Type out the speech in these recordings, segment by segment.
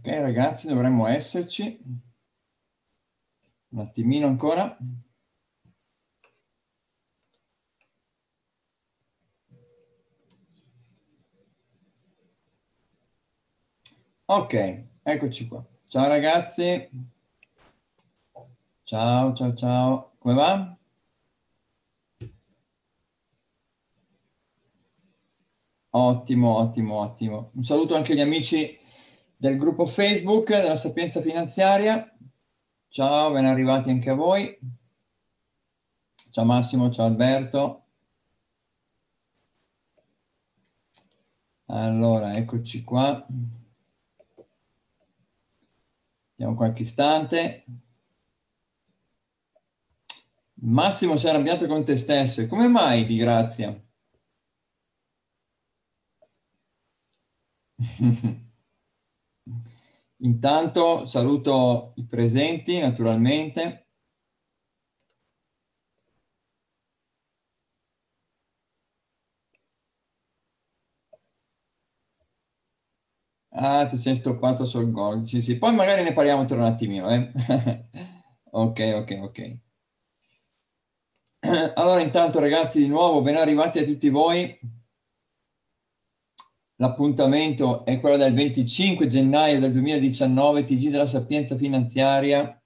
Ok, ragazzi, dovremmo esserci. Un attimino ancora. Ok, eccoci qua. Ciao ragazzi. Ciao, ciao, ciao. Come va? Ottimo, ottimo, ottimo. Un saluto anche agli amici del gruppo Facebook della Sapienza Finanziaria. Ciao, ben arrivati anche a voi. Ciao Massimo, ciao Alberto. Allora, eccoci qua. Vediamo qualche istante. Massimo, sei arrabbiato con te stesso. E come mai, di grazia? Intanto saluto i presenti, naturalmente. Ah, ti sei stoppato sul gol. Sì, sì. Poi magari ne parliamo tra un attimino, eh. Ok, ok, ok. Allora, intanto, ragazzi, di nuovo, ben arrivati a tutti voi. L'appuntamento è quello del 25 gennaio del 2019, TG della Sapienza Finanziaria,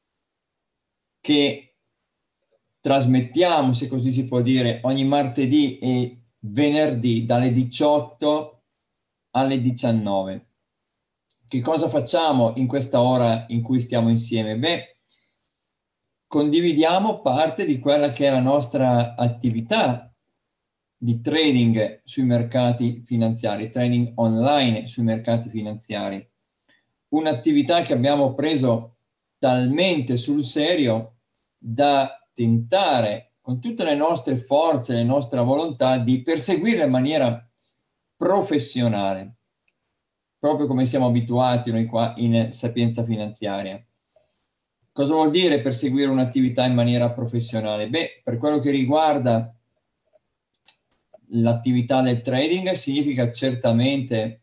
che trasmettiamo, se così si può dire, ogni martedì e venerdì dalle 18 alle 19. Che cosa facciamo in questa ora in cui stiamo insieme? Beh, condividiamo parte di quella che è la nostra attività di trading sui mercati finanziari, trading online sui mercati finanziari. Un'attività che abbiamo preso talmente sul serio da tentare con tutte le nostre forze, le nostre volontà di perseguirla in maniera professionale, proprio come siamo abituati noi qua in Sapienza Finanziaria. Cosa vuol dire perseguire un'attività in maniera professionale? Beh, per quello che riguarda l'attività del trading significa certamente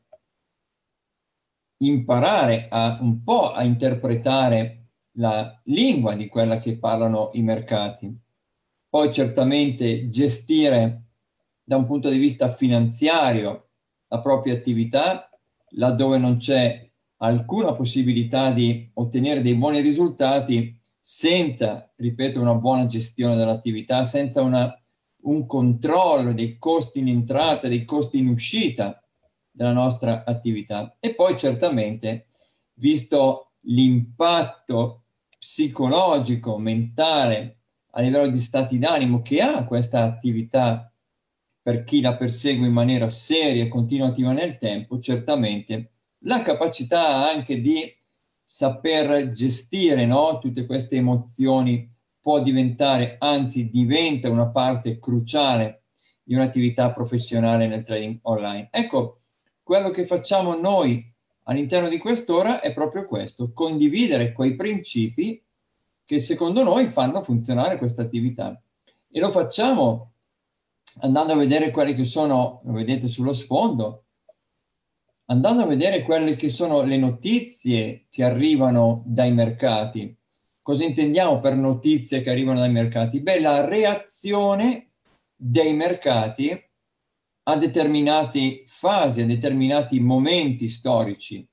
imparare a un po' a interpretare la lingua di quella che parlano i mercati. Poi certamente gestire da un punto di vista finanziario la propria attività, laddove non c'è alcuna possibilità di ottenere dei buoni risultati senza, ripeto, una buona gestione dell'attività, senza un controllo dei costi in entrata, dei costi in uscita della nostra attività. E poi certamente, visto l'impatto psicologico, mentale, a livello di stati d'animo che ha questa attività per chi la persegue in maniera seria e continuativa nel tempo, certamente la capacità anche di saper gestire, no, tutte queste emozioni può diventare, anzi diventa una parte cruciale di un'attività professionale nel trading online. Ecco, quello che facciamo noi all'interno di quest'ora è proprio questo, condividere quei principi che secondo noi fanno funzionare questa attività. E lo facciamo andando a vedere quelle che sono, lo vedete sullo sfondo, andando a vedere quelle che sono le notizie che arrivano dai mercati. Cosa intendiamo per notizie che arrivano dai mercati? Beh, la reazione dei mercati a determinate fasi, a determinati momenti storici,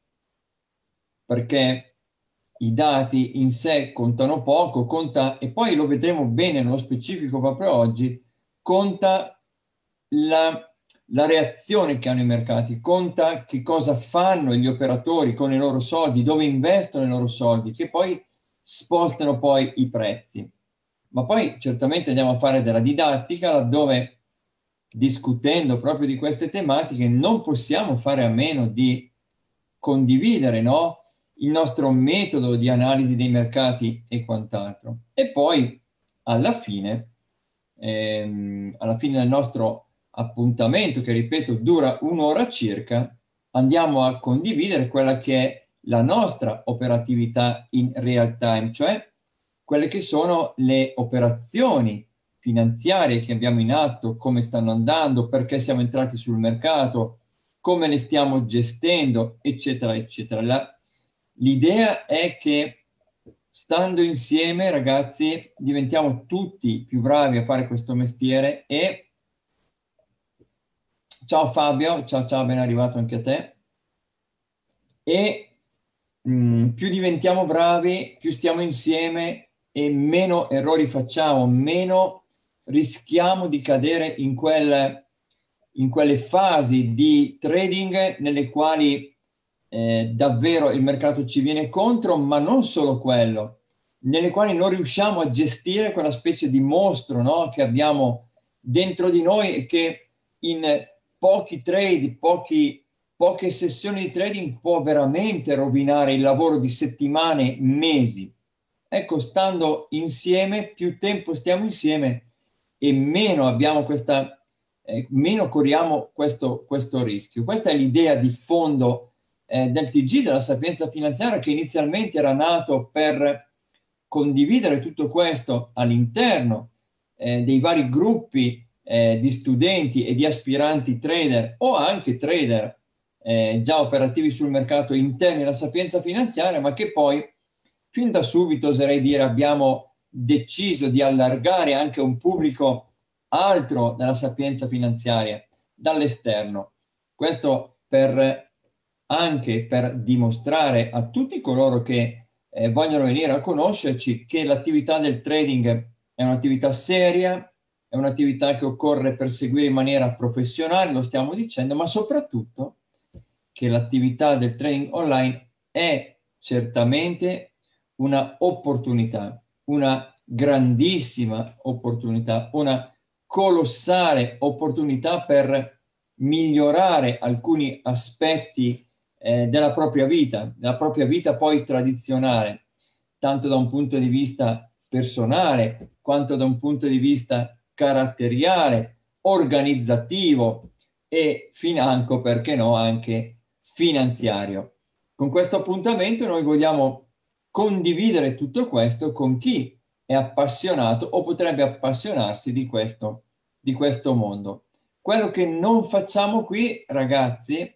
perché i dati in sé contano poco, conta, e poi lo vedremo bene nello specifico proprio oggi, conta la reazione che hanno i mercati, conta che cosa fanno gli operatori con i loro soldi, dove investono i loro soldi, che poi spostano poi i prezzi. Ma poi certamente andiamo a fare della didattica laddove, discutendo proprio di queste tematiche, non possiamo fare a meno di condividere, no, il nostro metodo di analisi dei mercati e quant'altro. E poi alla fine del nostro appuntamento, che ripeto dura un'ora circa, andiamo a condividere quella che è la nostra operatività in real time, cioè quelle che sono le operazioni finanziarie che abbiamo in atto, come stanno andando, perché siamo entrati sul mercato, come le stiamo gestendo, eccetera, eccetera. L'idea è che stando insieme, ragazzi, diventiamo tutti più bravi a fare questo mestiere e ciao Fabio, ciao ciao, ben arrivato anche a te. E più diventiamo bravi, più stiamo insieme e meno errori facciamo, meno rischiamo di cadere in quelle fasi di trading nelle quali davvero il mercato ci viene contro, ma non solo quello, nelle quali non riusciamo a gestire quella specie di mostro, no, che abbiamo dentro di noi e che in pochi trade, poche sessioni di trading può veramente rovinare il lavoro di settimane, mesi. Ecco, stando insieme, più tempo stiamo insieme e meno abbiamo meno corriamo questo rischio. Questa è l'idea di fondo del TG, della Sapienza Finanziaria, che inizialmente era nato per condividere tutto questo all'interno dei vari gruppi di studenti e di aspiranti trader o anche trader già operativi sul mercato interni alla Sapienza Finanziaria, ma che poi fin da subito, oserei dire, abbiamo deciso di allargare anche a un pubblico altro della Sapienza Finanziaria dall'esterno. Questo anche per dimostrare a tutti coloro che vogliono venire a conoscerci che l'attività del trading è un'attività seria, è un'attività che occorre perseguire in maniera professionale, lo stiamo dicendo, ma soprattutto che l'attività del trading online è certamente una opportunità, una grandissima opportunità, una colossale opportunità per migliorare alcuni aspetti della propria vita poi tradizionale, tanto da un punto di vista personale, quanto da un punto di vista caratteriale, organizzativo e financo, perché no, anche finanziario. Con questo appuntamento noi vogliamo condividere tutto questo con chi è appassionato o potrebbe appassionarsi di questo mondo. Quello che non facciamo qui, ragazzi,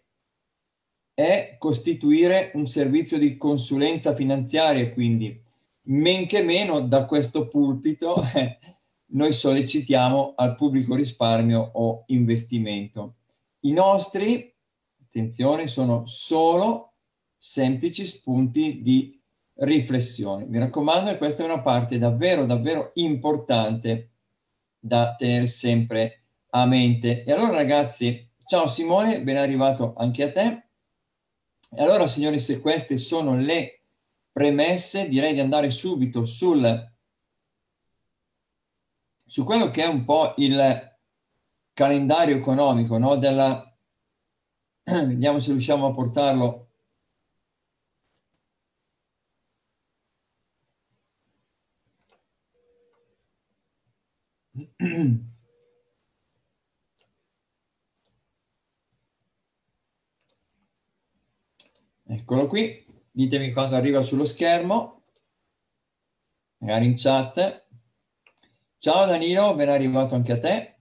è costituire un servizio di consulenza finanziaria, quindi men che meno da questo pulpito noi sollecitiamo al pubblico risparmio o investimento. I nostri, attenzione, sono solo semplici spunti di riflessione. Mi raccomando, questa è una parte davvero, davvero importante da tenere sempre a mente. E allora, ragazzi, ciao Simone, ben arrivato anche a te. E allora, signori, se queste sono le premesse, direi di andare subito su quello che è un po' il calendario economico, no? Vediamo se riusciamo a portarlo. Eccolo qui, ditemi quando arriva sullo schermo, magari in chat. Ciao Danilo, ben arrivato anche a te.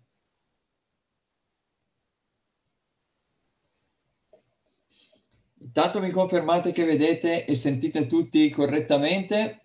Intanto mi confermate che vedete e sentite tutti correttamente?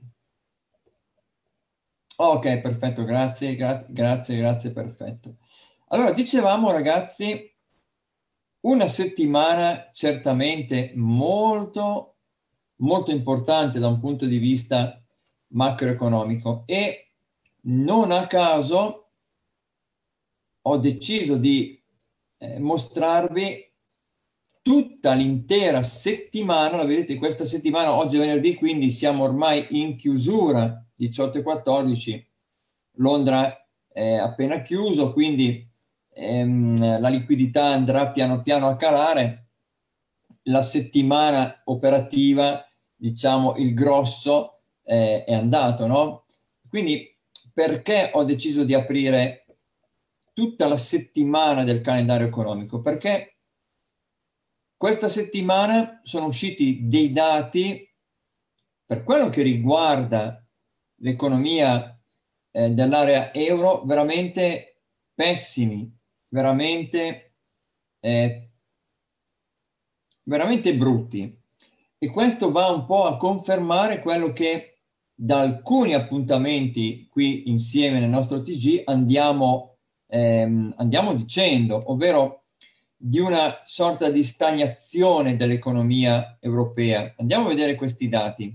Ok, perfetto, grazie, grazie, perfetto. Allora, dicevamo ragazzi, una settimana certamente molto, molto importante da un punto di vista macroeconomico e non a caso ho deciso di mostrarvi tutta l'intera settimana, la vedete questa settimana, oggi è venerdì, quindi siamo ormai in chiusura, 18:14, Londra è appena chiuso, quindi la liquidità andrà piano piano a calare, la settimana operativa, diciamo, il grosso è andato, no? Quindi perché ho deciso di aprire tutta la settimana del calendario economico? Perché questa settimana sono usciti dei dati per quello che riguarda l'economia dell'area euro veramente pessimi, veramente brutti. E questo va un po' a confermare quello che da alcuni appuntamenti qui insieme nel nostro TG andiamo dicendo, ovvero di una sorta di stagnazione dell'economia europea. Andiamo a vedere questi dati.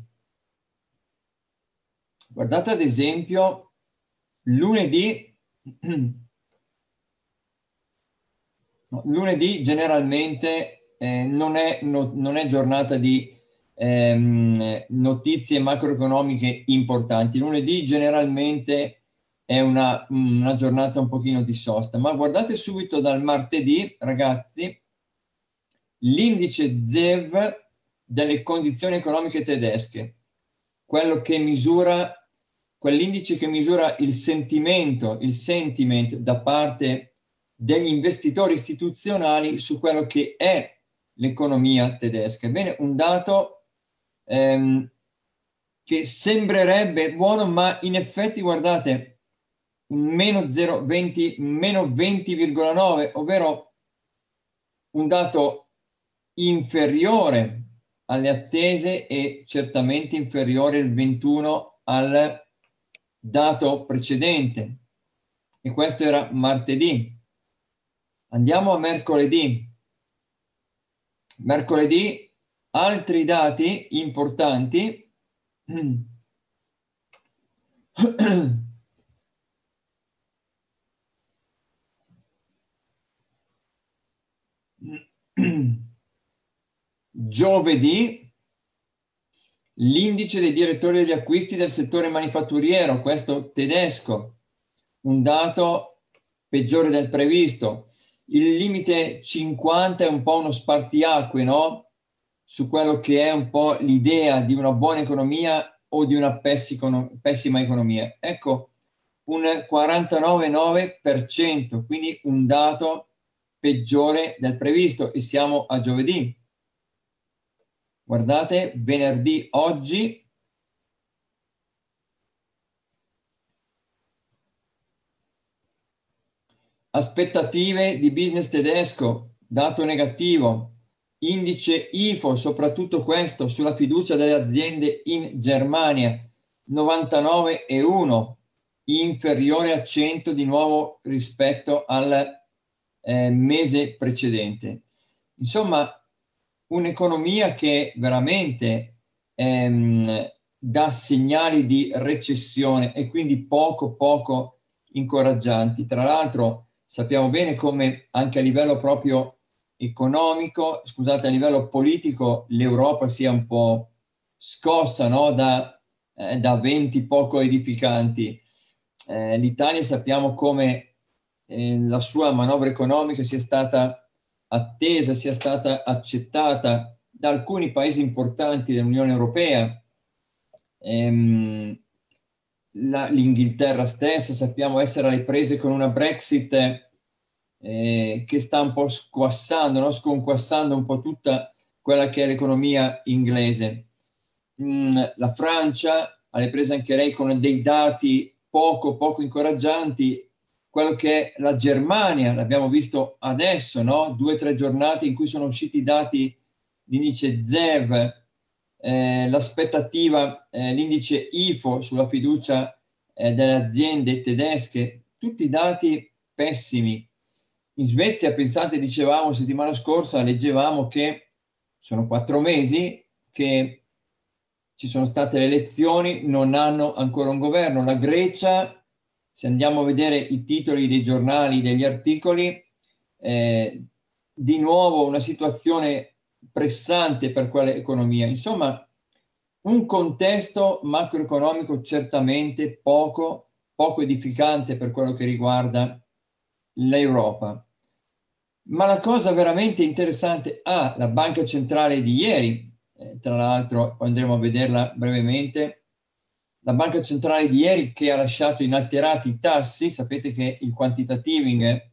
Guardate ad esempio lunedì, lunedì generalmente non è giornata di notizie macroeconomiche importanti. Lunedì generalmente è una giornata un pochino di sosta, ma guardate subito dal martedì, ragazzi, l'indice ZEV delle condizioni economiche tedesche, quell'indice che misura il sentiment da parte degli investitori istituzionali su quello che è l'economia tedesca. Ebbene, un dato che sembrerebbe buono, ma in effetti, guardate, meno 20,9, ovvero un dato inferiore alle attese e certamente inferiore il 21 al dato precedente. E questo era martedì. Andiamo a mercoledì. Mercoledì, altri dati importanti. Giovedì, l'indice dei direttori degli acquisti del settore manifatturiero, questo tedesco, un dato peggiore del previsto. Il limite 50 è un po' uno spartiacque, no? Su quello che è un po' l'idea di una buona economia o di una pessima economia. Ecco, un 49,9%, quindi un dato peggiore del previsto, e siamo a giovedì. Guardate, venerdì, oggi, aspettative di business tedesco, dato negativo, indice IFO, soprattutto questo, sulla fiducia delle aziende in Germania, 99,1, inferiore a 100 di nuovo rispetto al mese precedente. Insomma, un'economia che veramente dà segnali di recessione e quindi poco incoraggianti. Tra l'altro sappiamo bene come anche a livello proprio economico, scusate, a livello politico, l'Europa sia un po' scossa, no? da venti poco edificanti. L'Italia sappiamo come la sua manovra economica sia stata attesa, sia stata accettata da alcuni paesi importanti dell'Unione Europea. L'Inghilterra stessa sappiamo essere alle prese con una Brexit che sta un po' squassando, no? Sconquassando un po' tutta quella che è l'economia inglese. La Francia alle prese anche lei con dei dati poco incoraggianti. Quello che è la Germania, l'abbiamo visto adesso, no? 2 o 3 giornate in cui sono usciti i dati, l'indice ZEV, l'aspettativa, l'indice IFO sulla fiducia delle aziende tedesche, tutti dati pessimi. In Svezia, pensate, dicevamo settimana scorsa, leggevamo che sono 4 mesi che ci sono state le elezioni, non hanno ancora un governo. La Grecia, se andiamo a vedere i titoli dei giornali, degli articoli, di nuovo una situazione pressante per quell'economia. Insomma, un contesto macroeconomico certamente poco edificante per quello che riguarda l'Europa. Ma la cosa veramente interessante, la Banca Centrale di ieri, tra l'altro andremo a vederla brevemente, la Banca Centrale di ieri che ha lasciato inalterati i tassi. Sapete che il quantitative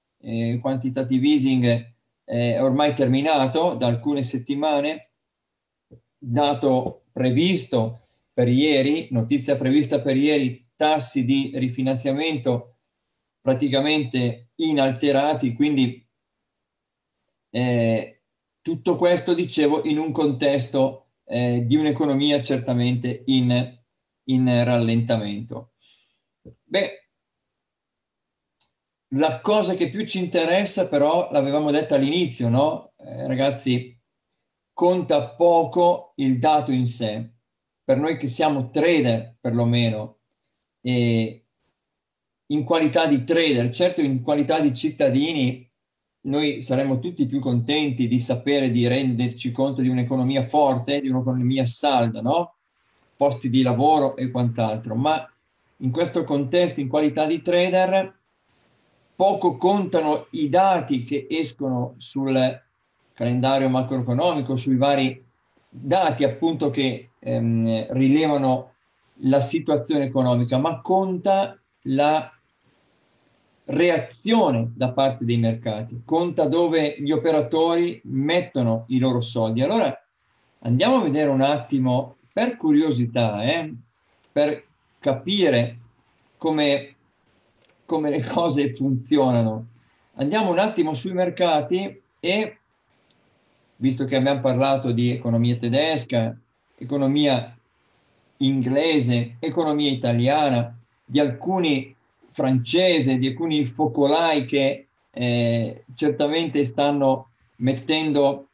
easing è ormai terminato da alcune settimane, dato previsto per ieri, notizia prevista per ieri, tassi di rifinanziamento praticamente inalterati, quindi tutto questo, dicevo, in un contesto di un'economia certamente in rallentamento. Beh, la cosa che più ci interessa però, l'avevamo detto all'inizio, no? Ragazzi, conta poco il dato in sé. Per noi che siamo trader, perlomeno, e in qualità di trader, certo in qualità di cittadini, noi saremmo tutti più contenti di sapere, di renderci conto di un'economia forte, di un'economia salda, no? Posti di lavoro e quant'altro. Ma in questo contesto, in qualità di trader, poco contano i dati che escono sul calendario macroeconomico, sui vari dati appunto che rilevano la situazione economica, ma conta la reazione da parte dei mercati, conta dove gli operatori mettono i loro soldi. Allora andiamo a vedere un attimo, per curiosità, per capire come le cose funzionano. Andiamo un attimo sui mercati e, visto che abbiamo parlato di economia tedesca, economia inglese, economia italiana, di alcuni francese, di alcuni focolai che certamente stanno mettendo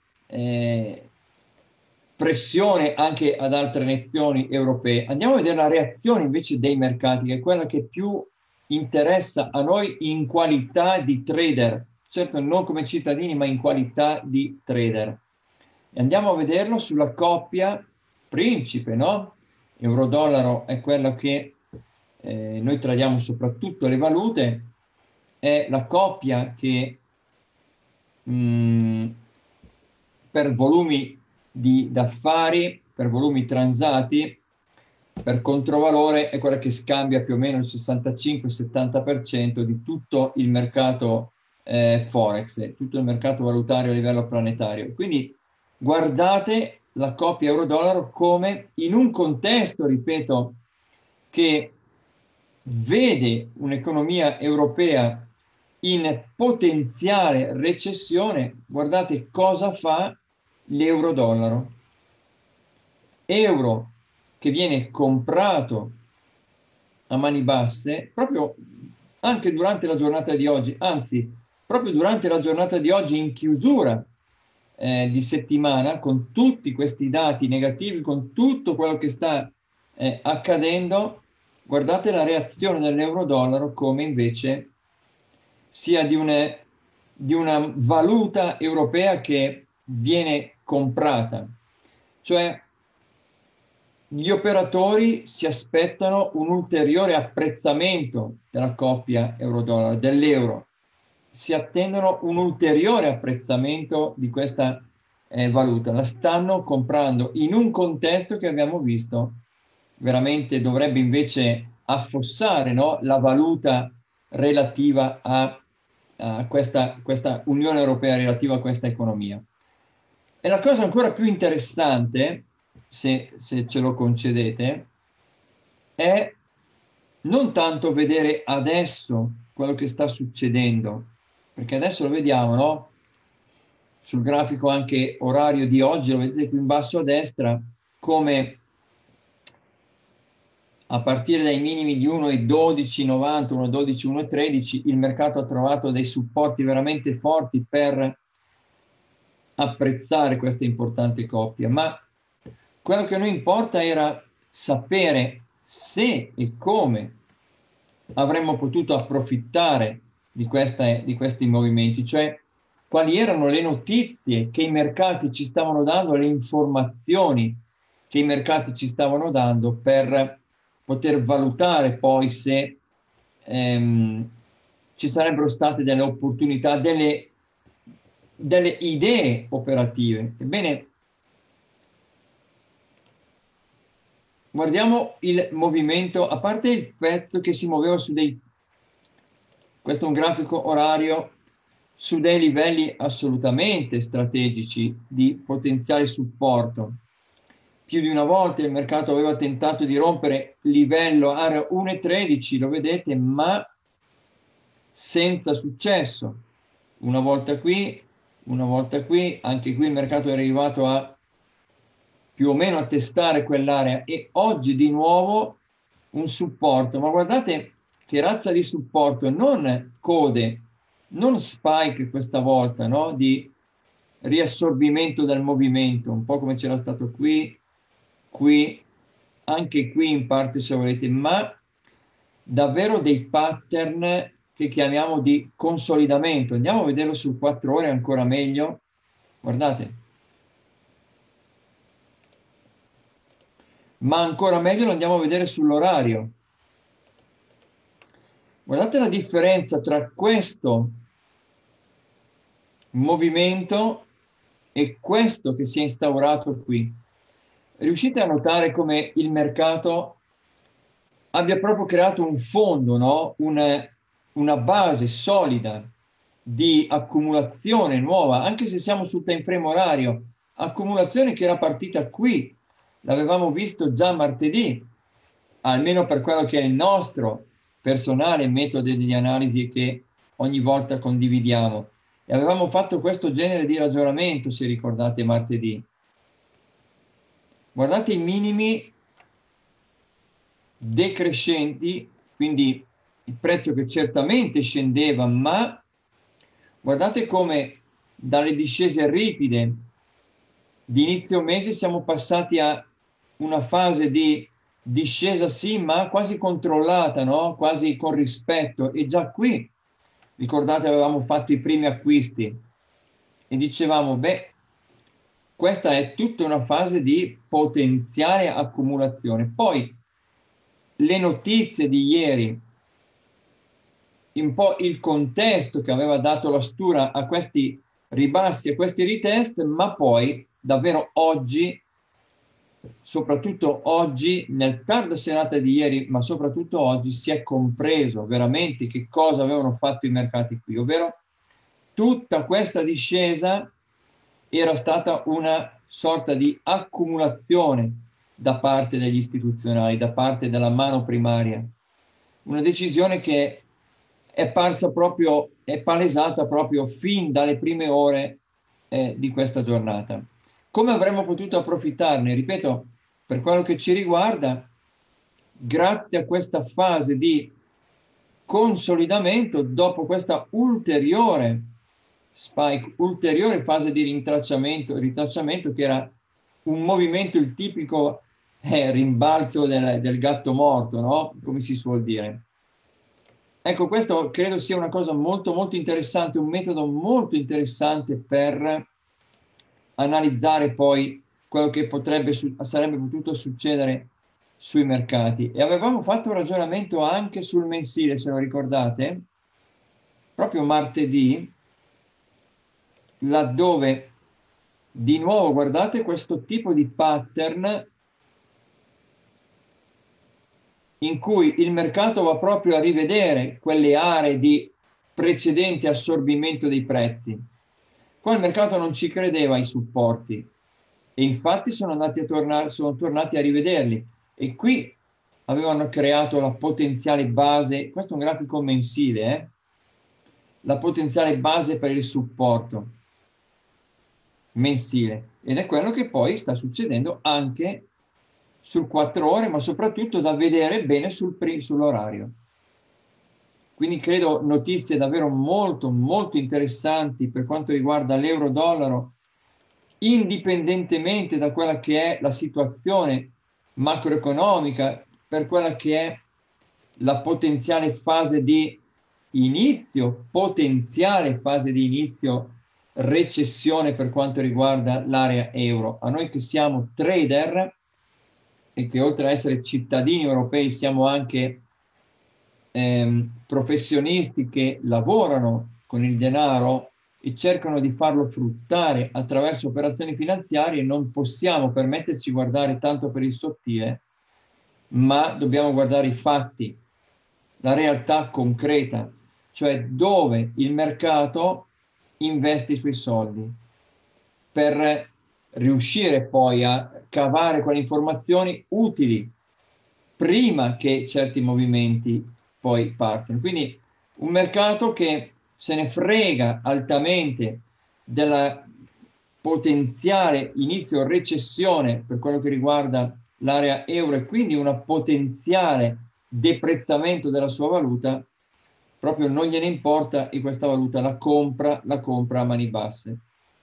pressione anche ad altre nazioni europee. Andiamo a vedere la reazione invece dei mercati, che è quella che più interessa a noi in qualità di trader, certo non come cittadini, ma in qualità di trader. E andiamo a vederlo sulla coppia principe, no? Euro-dollaro è quella che noi tradiamo soprattutto le valute, è la coppia che per volumi d'affari, per volumi transati, per controvalore è quella che scambia più o meno il 65-70% di tutto il mercato Forex, tutto il mercato valutario a livello planetario. Quindi guardate la coppia euro-dollaro come in un contesto, ripeto, che vede un'economia europea in potenziale recessione, guardate cosa fa l'euro-dollaro. Euro che viene comprato a mani basse proprio anche durante la giornata di oggi, anzi, proprio durante la giornata di oggi in chiusura di settimana, con tutti questi dati negativi, con tutto quello che sta accadendo, guardate la reazione dell'euro-dollaro come invece sia di una valuta europea che viene comprata. Cioè, gli operatori si aspettano un ulteriore apprezzamento della coppia euro-dollaro, dell'euro. Si attendono un ulteriore apprezzamento di questa valuta. La stanno comprando in un contesto che abbiamo visto veramente dovrebbe invece affossare, no? La valuta relativa a questa Unione Europea, relativa a questa economia. E la cosa ancora più interessante, se ce lo concedete, è non tanto vedere adesso quello che sta succedendo, perché adesso lo vediamo, no? Sul grafico anche orario di oggi, lo vedete qui in basso a destra, come a partire dai minimi di 1,1290, 1,12, 1,13, il mercato ha trovato dei supporti veramente forti per apprezzare questa importante coppia, ma quello che a noi importa era sapere se e come avremmo potuto approfittare di questi movimenti, cioè quali erano le notizie che i mercati ci stavano dando, le informazioni che i mercati ci stavano dando per poter valutare poi se ci sarebbero state delle opportunità, delle idee operative. Ebbene, guardiamo il movimento, a parte il pezzo che si muoveva questo è un grafico orario, su dei livelli assolutamente strategici di potenziale supporto. Più di una volta il mercato aveva tentato di rompere livello area 1,13, lo vedete, ma senza successo. Una volta qui, anche qui il mercato è arrivato a più o meno a testare quell'area e oggi di nuovo un supporto, ma guardate che razza di supporto, non code, non spike questa volta, no? Di riassorbimento del movimento, un po' come c'era stato qui, qui, anche qui in parte se volete, ma davvero dei pattern che chiamiamo di consolidamento. Andiamo a vederlo su 4 ore ancora meglio. Guardate. Ma ancora meglio lo andiamo a vedere sull'orario. Guardate la differenza tra questo movimento e questo che si è instaurato qui. Riuscite a notare come il mercato abbia proprio creato un fondo, no? Una base solida di accumulazione nuova, anche se siamo sul time frame orario, accumulazione che era partita qui, l'avevamo visto già martedì, almeno per quello che è il nostro personale metodo di analisi che ogni volta condividiamo. E avevamo fatto questo genere di ragionamento, se ricordate, martedì. Guardate i minimi decrescenti, quindi il prezzo che certamente scendeva, ma guardate come dalle discese ripide di inizio mese siamo passati a una fase di discesa sì, ma quasi controllata, no? Quasi con rispetto. E già qui, ricordate, avevamo fatto i primi acquisti e dicevamo, beh, questa è tutta una fase di potenziale accumulazione. Poi le notizie di ieri, un po' il contesto che aveva dato la stura a questi ribassi, a questi retest, ma poi davvero oggi, soprattutto oggi, nel tarda serata di ieri, ma soprattutto oggi, si è compreso veramente che cosa avevano fatto i mercati qui, ovvero tutta questa discesa era stata una sorta di accumulazione da parte degli istituzionali, da parte della mano primaria. Una decisione che è parsa proprio, è palesata proprio fin dalle prime ore di questa giornata. Come avremmo potuto approfittarne? Ripeto, per quello che ci riguarda, grazie a questa fase di consolidamento, dopo questa ulteriore spike, ulteriore fase di ritracciamento che era un movimento, il tipico rimbalzo del gatto morto, no? Come si suol dire. Ecco, questo credo sia una cosa molto molto interessante, un metodo molto interessante per analizzare poi quello che sarebbe potuto succedere sui mercati. E avevamo fatto un ragionamento anche sul mensile, se lo ricordate, proprio martedì, laddove di nuovo guardate questo tipo di pattern in cui il mercato va proprio a rivedere quelle aree di precedente assorbimento dei prezzi. Qua il mercato non ci credeva ai supporti e infatti sono tornati a rivederli e qui avevano creato la potenziale base, questo è un grafico mensile, la potenziale base per il supporto mensile, ed è quello che poi sta succedendo anche sul 4 ore, ma soprattutto da vedere bene sull'orario. Quindi credo notizie davvero molto molto interessanti per quanto riguarda l'euro-dollaro, indipendentemente da quella che è la situazione macroeconomica, per quella che è la potenziale fase di inizio, recessione per quanto riguarda l'area euro. A noi che siamo trader e che oltre ad essere cittadini europei siamo anche professionisti che lavorano con il denaro e cercano di farlo fruttare attraverso operazioni finanziarie, non possiamo permetterci di guardare tanto per il sottile, ma dobbiamo guardare i fatti, la realtà concreta, cioè dove il mercato investe i suoi soldi per riuscire poi a cavare quelle informazioni utili prima che certi movimenti poi partano. Quindi un mercato che se ne frega altamente potenziale inizio recessione per quello che riguarda l'area euro e quindi una potenziale deprezzamento della sua valuta, proprio non gliene importa e questa valuta la compra a mani basse.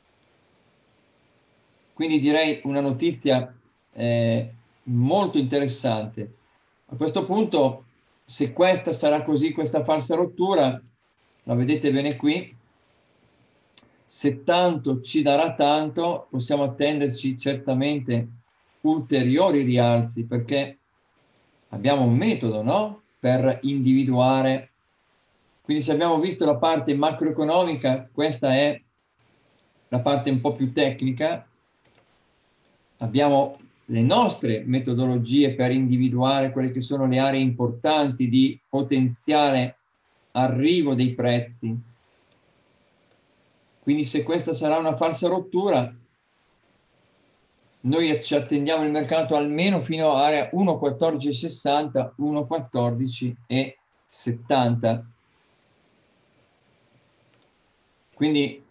Quindi direi una notizia molto interessante. A questo punto, se questa sarà così, questa falsa rottura, la vedete bene qui, se tanto ci darà tanto, possiamo attenderci certamente ulteriori rialzi, perché abbiamo un metodo, no? Per individuare. Quindi se abbiamo visto la parte macroeconomica, questa è la parte un po' più tecnica. Abbiamo le nostre metodologie per individuare quelle che sono le aree importanti di potenziale arrivo dei prezzi. Quindi se questa sarà una falsa rottura, noi ci attendiamo il mercato almeno fino a area 1,1460, 1,1470. Quindi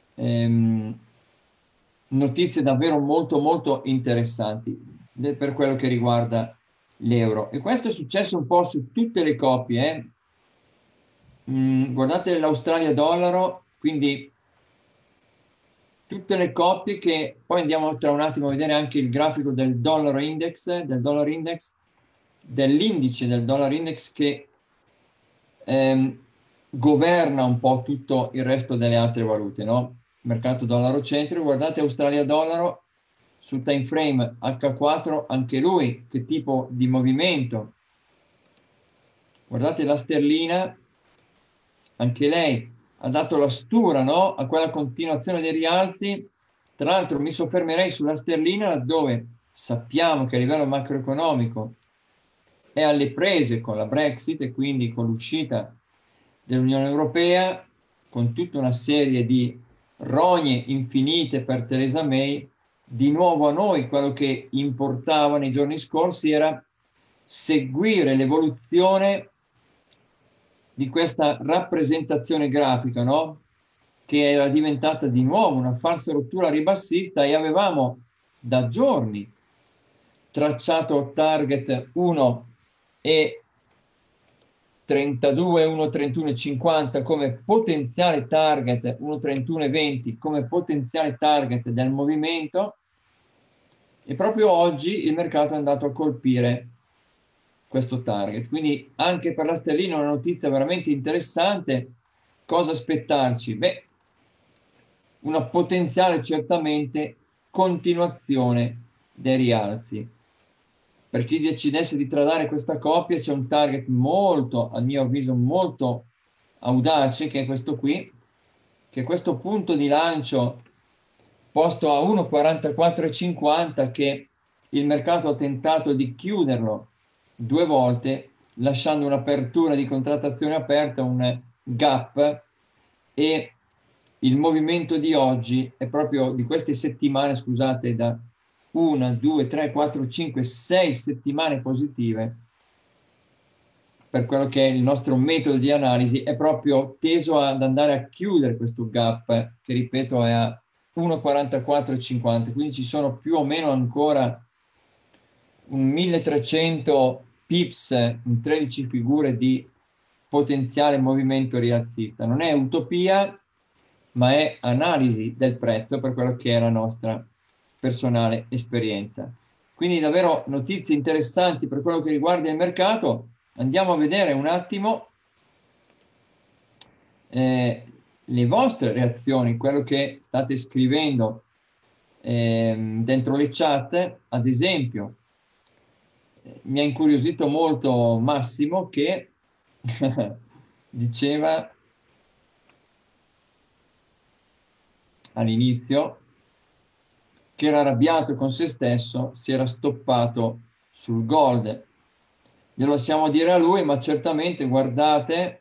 notizie davvero molto molto interessanti per quello che riguarda l'euro. E questo è successo un po' su tutte le coppie. Guardate l'Australia dollaro, quindi tutte le coppie che poi andiamo tra un attimo a vedere anche il grafico del dollar index, dell'indice del dollar index che governa un po' tutto il resto delle altre valute, no? Mercato dollaro centrico, guardate Australia dollaro sul time frame H4, anche lui che tipo di movimento. Guardate la sterlina, anche lei ha dato la stura, no? A quella continuazione dei rialzi. Tra l'altro mi soffermerei sulla sterlina dove sappiamo che a livello macroeconomico è alle prese con la Brexit e quindi con l'uscita dell'Unione Europea, con tutta una serie di rogne infinite per Theresa May. Di nuovo a noi quello che importava nei giorni scorsi era seguire l'evoluzione di questa rappresentazione grafica, no? Che era diventata di nuovo una falsa rottura ribassista e avevamo da giorni tracciato target 1 e 32, 1,31,50 come potenziale target, 1,31,20 come potenziale target del movimento, e proprio oggi il mercato è andato a colpire questo target. Quindi anche per la sterlina una notizia veramente interessante. Cosa aspettarci? Beh, una potenziale certamente continuazione dei rialzi. Per chi decidesse di tradare questa coppia c'è un target molto, a mio avviso, molto audace, che è questo qui, che è questo punto di lancio posto a 1,4450 che il mercato ha tentato di chiuderlo 2 volte, lasciando un'apertura di contrattazione aperta, un gap, e il movimento di oggi è proprio di queste settimane, scusate, da 1, 2, 3, 4, 5, 6 settimane positive, per quello che è il nostro metodo di analisi, è proprio teso ad andare a chiudere questo gap, che ripeto è a 1,4450, quindi ci sono più o meno ancora un 1300 pips in 13 figure di potenziale movimento rialzista. Non è utopia, ma è analisi del prezzo per quello che è la nostra personale esperienza. Quindi davvero notizie interessanti per quello che riguarda il mercato. Andiamo a vedere un attimo le vostre reazioni, quello che state scrivendo dentro le chat. Ad esempio, mi ha incuriosito molto Massimo che diceva all'inizio che era arrabbiato con se stesso, si era stoppato sul gold. Glielo lasciamo dire a lui, ma certamente guardate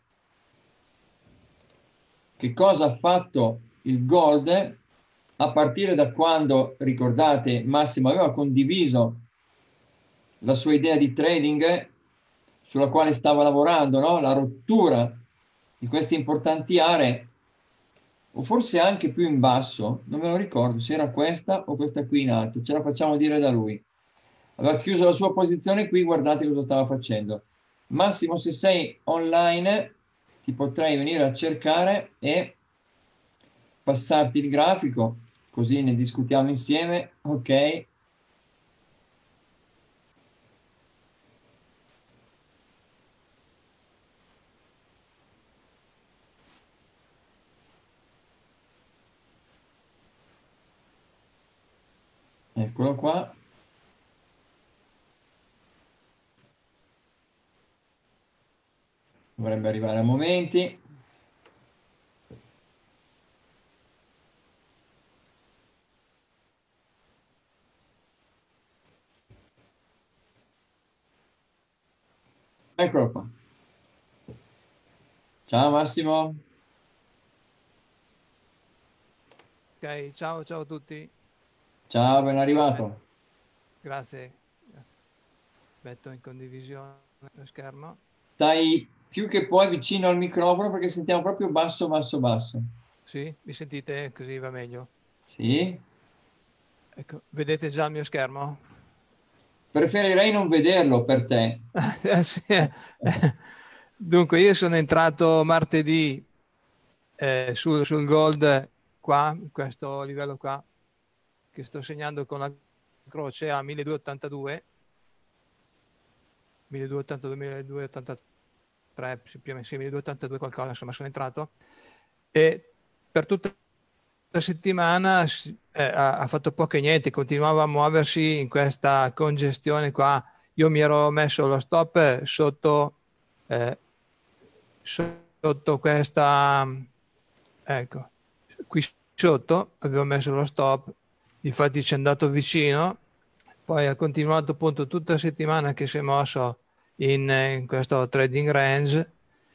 che cosa ha fatto il gold a partire da quando, ricordate, Massimo aveva condiviso la sua idea di trading sulla quale stava lavorando, no? La rottura di queste importanti aree. o forse anche più in basso, non me lo ricordo se era questa o questa qui in alto, ce la facciamo dire da lui. Aveva chiuso la sua posizione qui, guardate cosa stava facendo. Massimo, se sei online, ti potrei venire a cercare e passarti il grafico, così ne discutiamo insieme, ok? Eccolo qua. Dovrebbe arrivare a momenti. Eccolo qua. Ciao Massimo. Ok, ciao, ciao a tutti. Ciao, ben arrivato. Grazie, grazie. Metto in condivisione lo schermo. Stai più che puoi vicino al microfono perché sentiamo proprio basso, basso, basso. Sì, mi sentite? Così va meglio. Sì? Ecco, vedete già il mio schermo? Preferirei non vederlo per te. Sì. Dunque, io sono entrato martedì sul gold qua, in questo livello qua, che sto segnando con la croce a 1282, 1282, 1283, più o meno, sì, 1282 qualcosa, insomma, sono entrato. E per tutta la settimana ha fatto poco e niente, continuava a muoversi in questa congestione qua. Io mi ero messo lo stop eh, sotto questa, ecco, qui sotto avevo messo lo stop, difatti ci è andato vicino, poi ha continuato appunto tutta la settimana che si è mosso in questo trading range.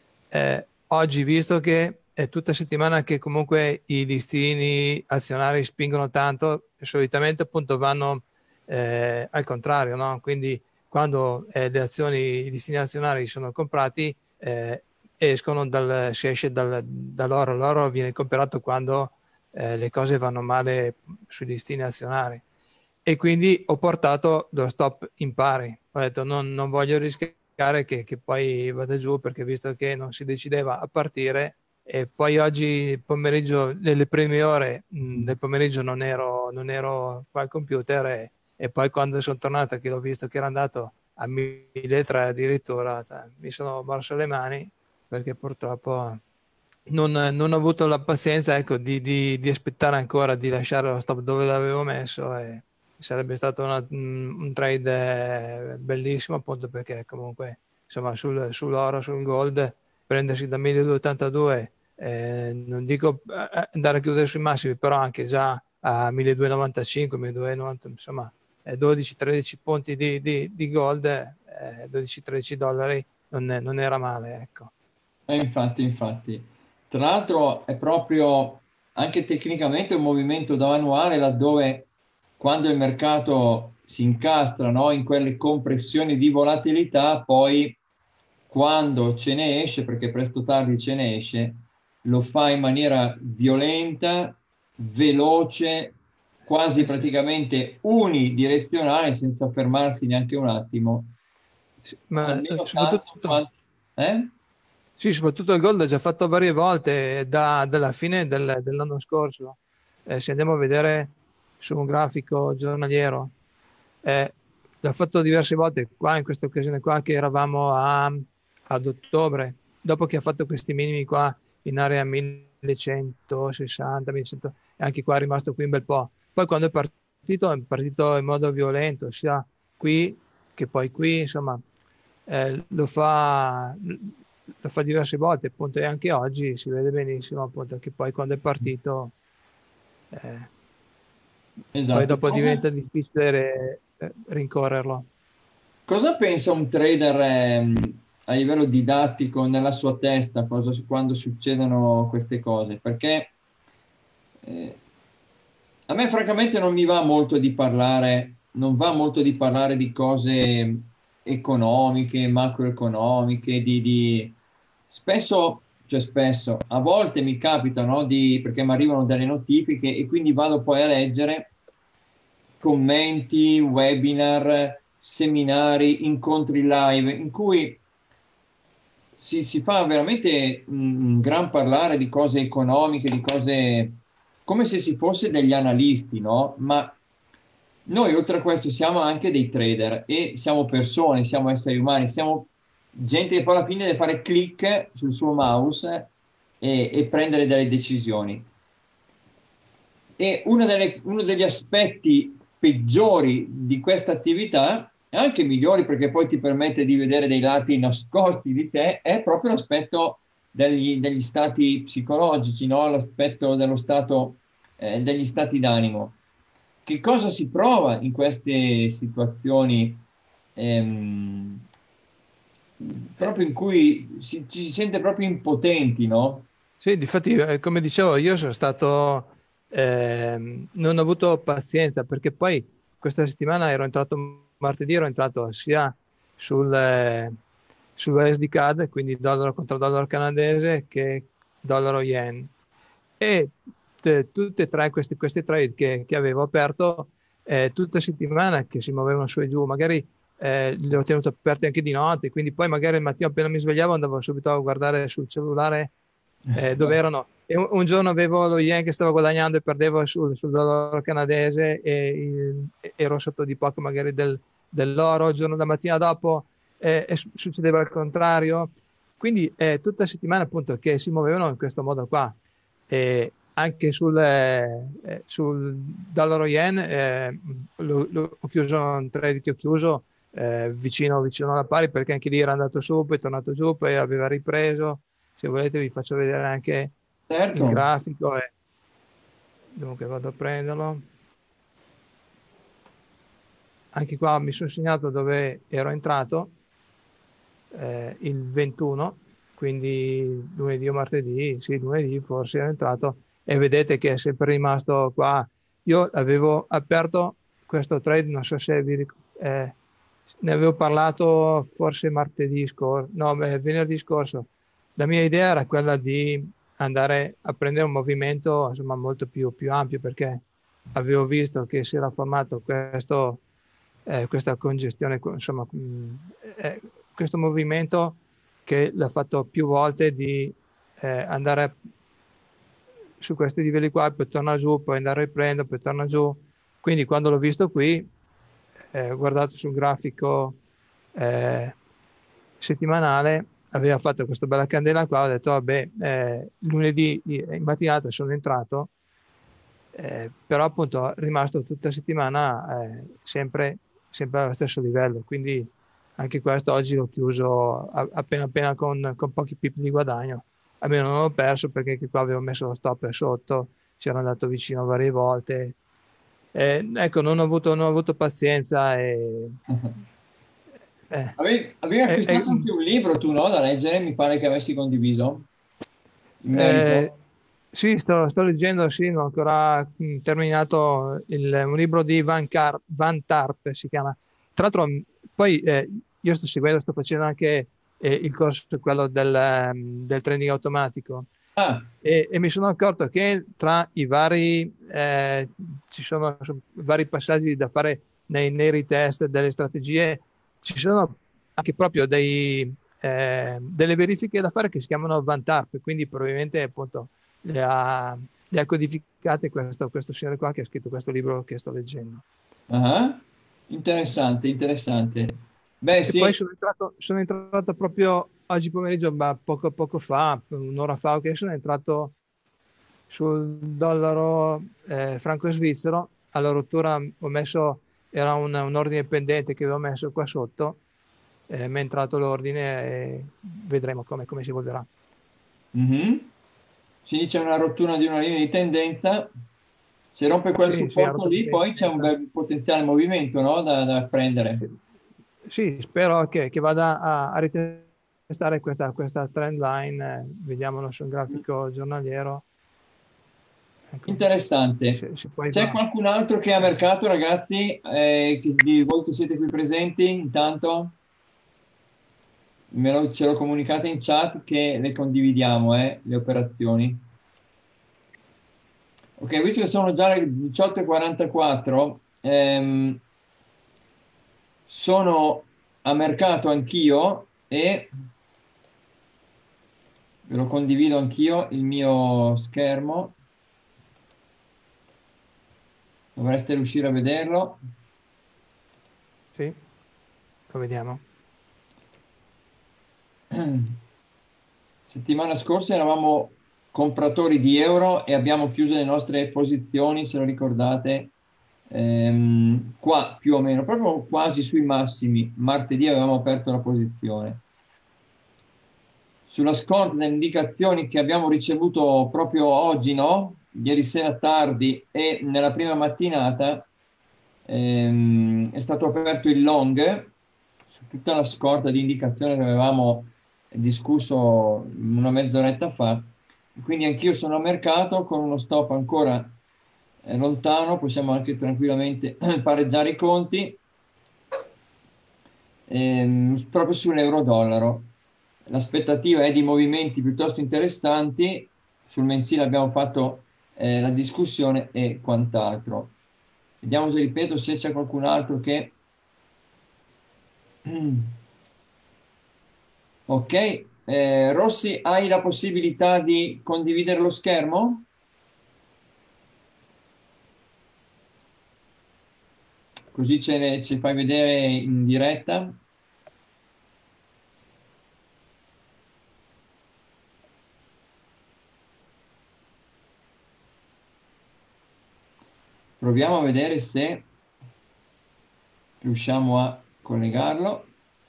Oggi, visto che è tutta settimana che comunque i listini azionari spingono tanto, solitamente appunto vanno al contrario, no? Quindi quando le azioni, i listini azionari sono comprati, escono si esce dall'oro. L'oro viene comprato quando le cose vanno male sui listini azionari. E quindi ho portato lo stop in pari. Ho detto non voglio rischiare che poi vada giù, perché visto che non si decideva a partire, e poi oggi pomeriggio, nelle prime ore del pomeriggio non ero qua al computer, e poi quando sono tornato che l'ho visto che era andato a 1300 addirittura, cioè, mi sono morso le mani, perché purtroppo non ho avuto la pazienza, ecco, di aspettare ancora, di lasciare lo stop dove l'avevo messo, e sarebbe stato un trade bellissimo, appunto perché comunque insomma sull'oro, sul gold, prendersi da 1282, non dico andare a chiudere sui massimi, però anche già a 1295, 1290, insomma 12-13 punti di gold, 12-13 dollari non era male, ecco. Infatti, infatti. Tra l'altro è proprio anche tecnicamente un movimento da manuale laddove quando il mercato si incastra, no, in quelle compressioni di volatilità, poi quando ce ne esce, perché presto o tardi ce ne esce, lo fa in maniera violenta, veloce, quasi Sì. praticamente unidirezionale, senza fermarsi neanche un attimo, Sì, ma almeno tanto soprattutto, quanto... Eh? sì, soprattutto il gol l'ha già fatto varie volte dalla fine dell'anno scorso. Se andiamo a vedere su un grafico giornaliero, l'ha fatto diverse volte qua, in questa occasione qua che eravamo ad ottobre, dopo che ha fatto questi minimi qua in area 1160, 1100, e anche qua è rimasto qui un bel po'. Poi quando è partito in modo violento, sia qui che poi qui, insomma, lo fa diverse volte, appunto, e anche oggi si vede benissimo, appunto, che poi quando è partito, eh, poi Esatto. dopo diventa difficile rincorrerlo. Cosa pensa un trader a livello didattico nella sua testa quando succedono queste cose? Perché eh, a me francamente non mi va molto di parlare, non va molto di parlare di cose economiche, macroeconomiche, spesso succede spesso, a volte mi capita, no, perché mi arrivano delle notifiche e quindi vado poi a leggere commenti, webinar, seminari, incontri live, in cui si fa veramente un gran parlare di cose economiche, di cose come se si fosse degli analisti, no? Ma noi oltre a questo siamo anche dei trader e siamo persone, siamo esseri umani, siamo gente che poi alla fine deve fare click sul suo mouse e prendere delle decisioni. E uno degli aspetti peggiori di questa attività, e anche migliori perché poi ti permette di vedere dei lati nascosti di te, è proprio l'aspetto degli stati psicologici, no? L'aspetto dello stato, degli stati d'animo. Che cosa si prova in queste situazioni proprio in cui ci si sente proprio impotenti, no? Sì, difatti, come dicevo, io sono stato, non ho avuto pazienza perché poi questa settimana ero entrato martedì, ero entrato sia sul USD CAD, quindi dollaro contro dollaro canadese, che dollaro yen. E tutte e tre questi trade che avevo aperto tutta settimana che si muovevano su e giù, magari li ho tenuti aperti anche di notte, quindi poi magari il mattino appena mi svegliavo andavo subito a guardare sul cellulare dove erano. E un giorno avevo lo yen che stava guadagnando e perdevo sul dollaro canadese e ero sotto di poco magari dell'oro, il giorno da mattina dopo succedeva il contrario. Quindi tutta la settimana appunto che si muovevano in questo modo qua. Anche sul dollaro yen ho chiuso un trade che ho chiuso vicino alla pari perché anche lì era andato su, poi è tornato giù, poi aveva ripreso. Se volete vi faccio vedere anche il Certo. grafico. Dunque vado a prenderlo. Anche qua mi sono segnato dove ero entrato il 21, quindi lunedì o martedì, sì, lunedì forse ero entrato e vedete che è sempre rimasto qua. Io avevo aperto questo trade, non so se ne avevo parlato forse martedì scorso, no, venerdì scorso. La mia idea era quella di andare a prendere un movimento insomma molto più ampio perché avevo visto che si era formato questa congestione, insomma, questo movimento che l'ha fatto più volte di andare su questi livelli qua, poi torna giù, poi andare a riprendere, poi torna giù. Quindi quando l'ho visto qui, ho guardato sul grafico settimanale, aveva fatto questa bella candela qua, ho detto vabbè, lunedì in mattinata sono entrato, però appunto è rimasto tutta la settimana sempre allo stesso livello, quindi anche questo oggi l'ho chiuso appena con pochi pip di guadagno, almeno non ho perso perché anche qua avevo messo lo stop sotto, c'era andato vicino varie volte. Ecco, non ho avuto pazienza Avevi eh, acquistato anche un libro tu, no? Da leggere, mi pare che avessi condiviso in eh, merito. sì, sto leggendo, sì, non ho ancora terminato un libro di Van Tarp, si chiama. Tra l'altro, poi io sto seguendo, sto facendo anche il corso, quello del trading automatico Ah, e mi sono accorto che tra i vari, ci sono vari passaggi da fare nei retest delle strategie, ci sono anche proprio delle verifiche da fare che si chiamano Van Tarp, quindi probabilmente appunto le ha codificate questo signore qua che ha scritto questo libro che sto leggendo. ah, interessante, interessante. Beh, E poi sì, sono entrato proprio oggi pomeriggio, ma poco fa, un'ora fa, che sono entrato sul dollaro franco svizzero. Alla rottura ho messo, era un ordine pendente che avevo messo qua sotto, mi è entrato l'ordine e vedremo come si evolverà. mhm. Si dice una rottura di una linea di tendenza. Se rompe quel Sì, sì, ha supporto rotto lì, poi c'è un tendenza. bel potenziale movimento, no? Da prendere. Sì, sì, spero che vada a ritestare questa trend line, vediamolo sul grafico giornaliero. Ecco, Interessante. se poi C'è va. qualcun altro che ha mercato, ragazzi, di voi che siete qui presenti? Intanto? ce lo comunicate in chat che le condividiamo, le operazioni. Ok, visto che sono già le 18:44, sono a mercato anch'io e ve lo condivido anch'io il mio schermo. Dovreste riuscire a vederlo. Sì, lo vediamo. Settimana scorsa eravamo compratori di euro e abbiamo chiuso le nostre posizioni, se lo ricordate, qua più o meno, proprio quasi sui massimi. Martedì avevamo aperto la posizione. Sulla scorta delle indicazioni che abbiamo ricevuto proprio oggi, no? Ieri sera tardi e nella prima mattinata, è stato aperto il long su tutta la scorta di indicazione che avevamo discusso una mezz'oretta fa. Quindi anch'io sono a mercato con uno stop ancora lontano, possiamo anche tranquillamente pareggiare i conti proprio sull'euro-dollaro. L'aspettativa è di movimenti piuttosto interessanti. Sul mensile abbiamo fatto la discussione e quant'altro. Vediamo se ripeto se c'è qualcun altro che... Ok, Rossi, hai la possibilità di condividere lo schermo? Così ce fai vedere in diretta. Proviamo a vedere se riusciamo a collegarlo.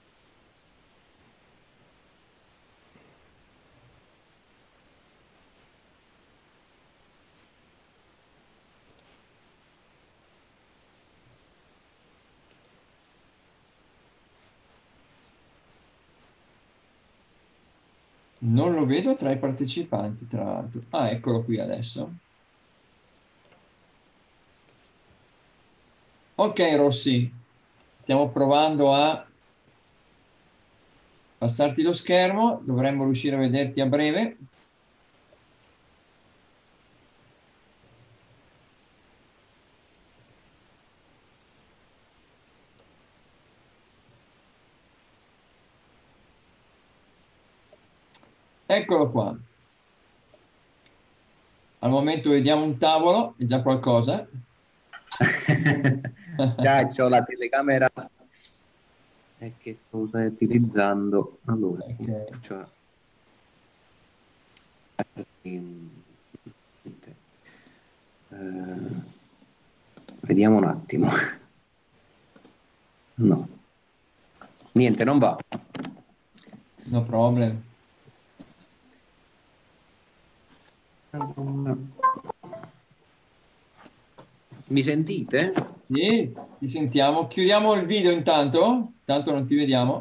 Non lo vedo tra i partecipanti, tra l'altro. Ah, eccolo qui adesso. Ok, Rossi, stiamo provando a passarti lo schermo, dovremmo riuscire a vederti a breve. Eccolo qua. Al momento vediamo un tavolo, è già qualcosa. Già c'ho la telecamera che sto utilizzando. Allora, Ok. cioè, vediamo un attimo. No, niente, non va. No problem. Mi sentite? Sì, ti sentiamo. Chiudiamo il video intanto. Tanto non ti vediamo.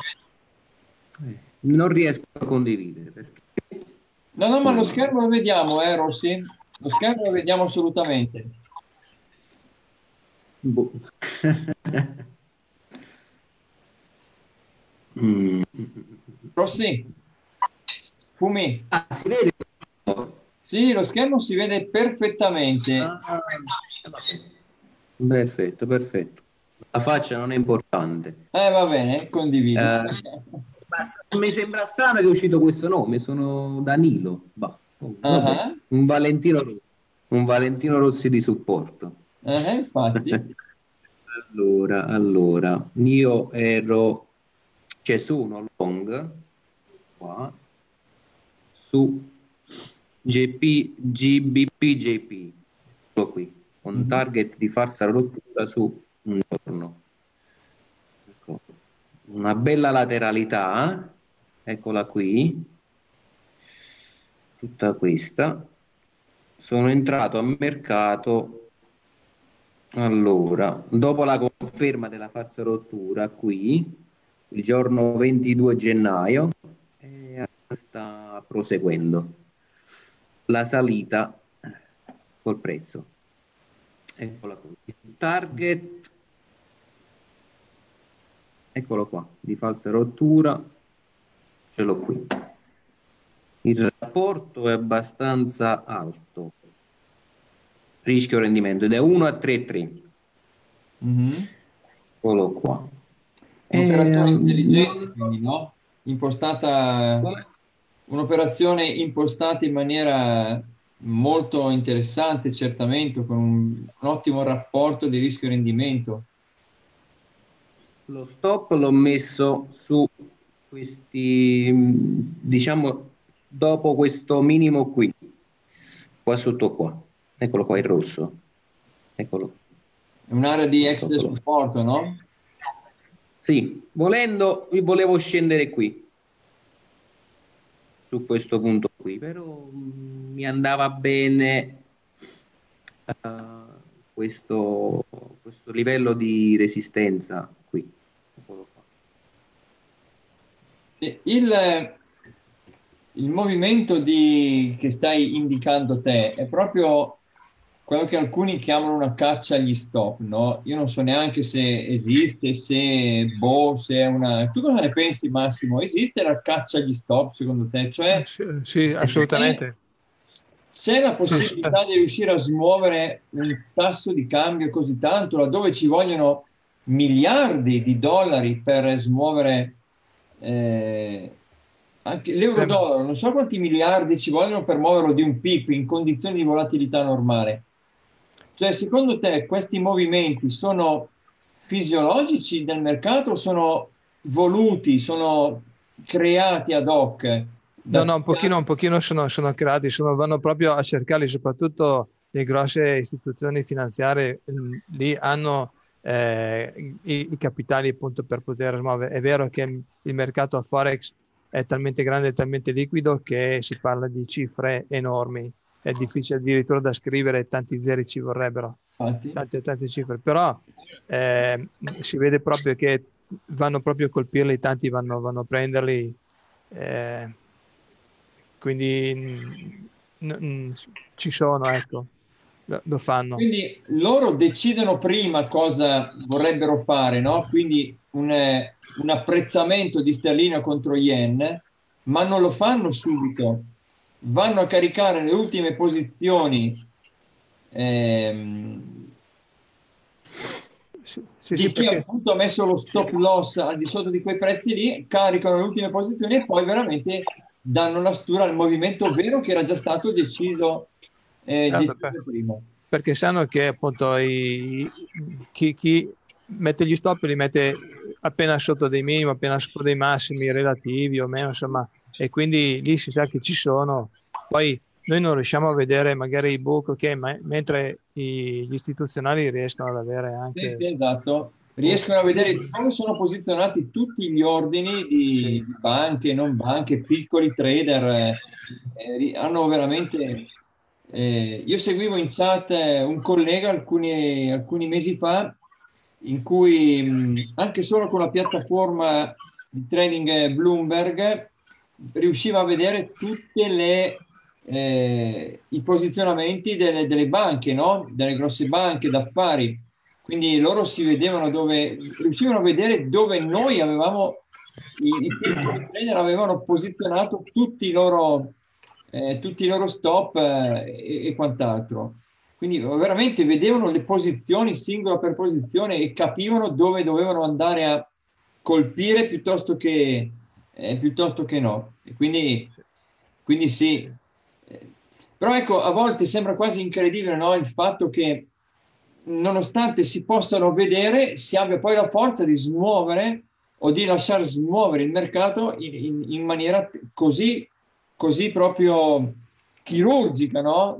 Non riesco a condividere perché... No, no, ma lo schermo lo vediamo, Rossi? Lo schermo lo vediamo assolutamente. Boh. Mm. Rossi, Fumi. Ah, si vede? Sì, lo schermo si vede perfettamente. Ah, perfetto, perfetto. La faccia non è importante. Va bene, condivido. Ma mi sembra strano che è uscito questo nome, sono Danilo. Bah, vabbè. Ah, Un Valentino Rossi di supporto. infatti. Allora, io ero, cioè sono long qua su GBP, eccolo qui, con Mhm. target di farsa rottura su un giorno. Ecco, una bella lateralità, eccola qui, tutta questa. Sono entrato a mercato, allora, dopo la conferma della falsa rottura qui, il giorno 22 gennaio, e sta proseguendo la salita col prezzo. Eccola qui. Il target, eccolo qua, di falsa rottura ce l'ho qui. Il rapporto è abbastanza alto, rischio-rendimento, ed è 1-3-3. Eccolo qua. Un'operazione intelligente, quindi, no? Un'operazione impostata in maniera molto interessante, certamente, con un ottimo rapporto di rischio-rendimento. Lo stop l'ho messo su questi, diciamo, dopo questo minimo qui, qua sotto qua. Eccolo qua, il rosso. Eccolo. È un'area di ex supporto, no? Sì, volendo, volevo scendere qui, su questo punto qui, però mi andava bene questo livello di resistenza qui. Eccolo qua. Il movimento che stai indicando te è proprio quello che alcuni chiamano una caccia agli stop, no? Io non so neanche se esiste, se è una... Tu cosa ne pensi, Massimo? Esiste la caccia agli stop, secondo te? Cioè, Sì, assolutamente. c'è la possibilità di riuscire a smuovere un tasso di cambio così tanto, laddove ci vogliono miliardi di dollari per smuovere anche l'euro-dollaro, non so quanti miliardi ci vogliono per muoverlo di un pip in condizioni di volatilità normale. Cioè, secondo te questi movimenti sono fisiologici del mercato o sono voluti, sono creati ad hoc? No, un pochino sono creati, vanno proprio a cercarli, soprattutto le grosse istituzioni finanziarie, lì hanno i capitali appunto per poter smuovere. È vero che il mercato a Forex è talmente grande e talmente liquido che si parla di cifre enormi, è difficile addirittura da scrivere, tanti zeri ci vorrebbero, tante cifre, però si vede proprio che vanno proprio a colpirli, tanti vanno a prenderli. Quindi ci sono, ecco, lo fanno. Quindi loro decidono prima cosa vorrebbero fare, no? Quindi un apprezzamento di sterlina contro yen, ma non lo fanno subito. Vanno a caricare le ultime posizioni di chi appunto ha messo lo stop loss al di sotto di quei prezzi lì, caricano le ultime posizioni e poi veramente danno la stura al movimento vero che era già stato deciso, prima. Perché sanno che appunto chi mette gli stop li mette appena sotto dei minimi, appena sotto dei massimi relativi o meno, insomma, e quindi lì si sa che ci sono. Poi noi non riusciamo a vedere magari i book, mentre gli istituzionali riescono ad avere anche... Sì, esatto. Riescono a vedere come sono posizionati tutti gli ordini di banche, non banche, piccoli trader. Hanno veramente... io seguivo in chat un collega alcuni mesi fa in cui anche solo con la piattaforma di trading Bloomberg riusciva a vedere tutte i posizionamenti delle banche, no? Delle grosse banche d'affari. Quindi loro riuscivano a vedere dove noi avevamo, i piccoli trader avevano posizionato tutti i loro stop e quant'altro. Quindi veramente vedevano le posizioni singola per posizione e capivano dove dovevano andare a colpire piuttosto che no. E quindi sì. Però ecco, a volte sembra quasi incredibile, no? Il fatto che nonostante si possano vedere, si abbia poi la forza di smuovere o di lasciar smuovere il mercato in maniera così proprio chirurgica, no?